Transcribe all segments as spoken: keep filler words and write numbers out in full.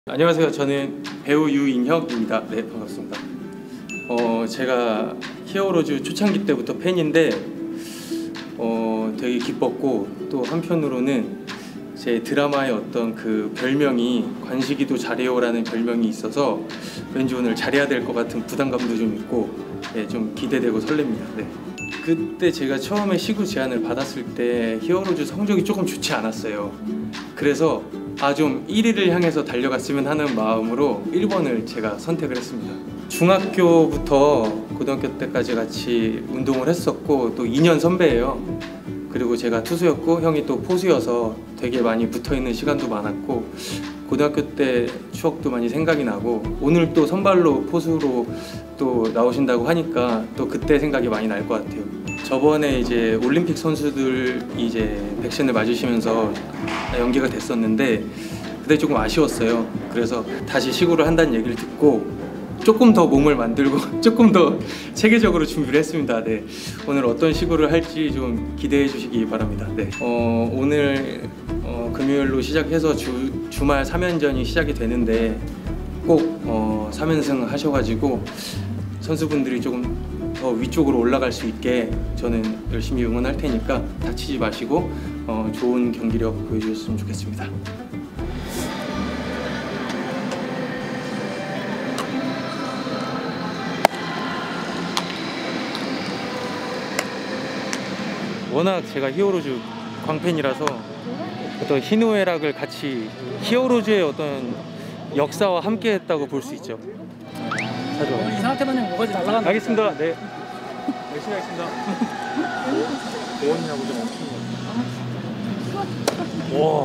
안녕하세요. 저는 배우 유인혁입니다. 네, 반갑습니다. 어, 제가 히어로즈 초창기 때부터 팬인데 어, 되게 기뻤고, 또 한편으로는 제 드라마의 어떤 그 별명이 관식이도 잘해요라는 별명이 있어서 왠지 오늘 잘해야 될 것 같은 부담감도 좀 있고, 네, 좀 기대되고 설렙니다. 네. 그때 제가 처음에 시구 제안을 받았을 때 히어로즈 성적이 조금 좋지 않았어요. 그래서 아, 좀 일 위를 향해서 달려갔으면 하는 마음으로 일 번을 제가 선택을 했습니다. 중학교부터 고등학교 때까지 같이 운동을 했었고, 또 이 년 선배예요. 그리고 제가 투수였고 형이 또 포수여서 되게 많이 붙어있는 시간도 많았고, 고등학교 때 추억도 많이 생각이 나고, 오늘 또 선발로 포수로 또 나오신다고 하니까 또 그때 생각이 많이 날 것 같아요. 저번에 이제 올림픽 선수들 이제 백신을 맞으시면서 연기가 됐었는데 그때 조금 아쉬웠어요. 그래서 다시 시구를 한다는 얘기를 듣고 조금 더 몸을 만들고 조금 더 체계적으로 준비를 했습니다. 네. 오늘 어떤 시구를 할지 좀 기대해 주시기 바랍니다. 네. 어, 오늘 어, 금요일로 시작해서 주, 주말 삼 연전이 시작이 되는데 꼭 어, 삼 연승 하셔가지고 선수분들이 조금 더 위쪽으로 올라갈 수 있게 저는 열심히 응원할 테니까 다치지 마시고 어, 좋은 경기력 보여주셨으면 좋겠습니다. 워낙 제가 히어로즈 광팬이라서 어떤 희노애락을 같이 히어로즈의 어떤 역사와 함께 했다고 볼 수 있죠. 자주 이상하게 다니면 뭐가지 날라간다. 알겠습니다. 네, 열심히 하겠습니다. 대원이라고 좀 엄청 와.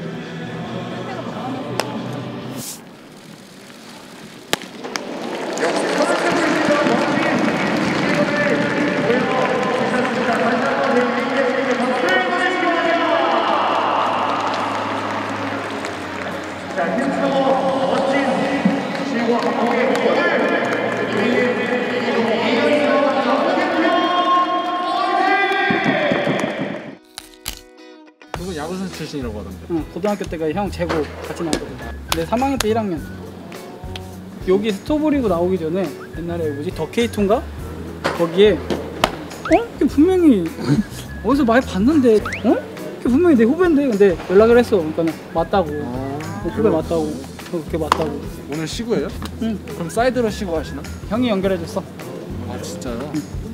그분 야구선수 출신이라고 하던데. 응, 고등학교 때가 형 재고 같이 나왔거든. 근데 삼 학년 때 일 학년 여기 스토브리그 나오기 전에 옛날에 뭐지 더 케이투인가? 거기에 어? 이게 분명히 어디서 많이 봤는데 어? 이게 분명히 내 후배인데. 근데 연락을 했어. 그러니까 맞다고. 아, 어, 후배 맞다고. 그렇게 맞다고. 오늘 시구예요? 응. 그럼 사이드로 시구 하시나? 형이 연결해줬어. 아 진짜요? 응.